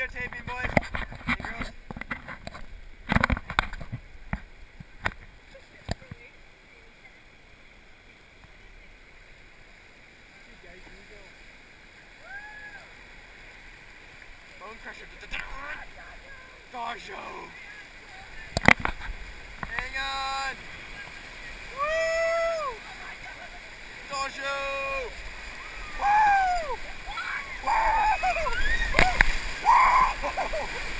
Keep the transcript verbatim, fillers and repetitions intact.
videotaping, boys. Hey, girls. Bone crusher. Dog show. Hang on. Woo! Dog show. Woo! Woo! Woo!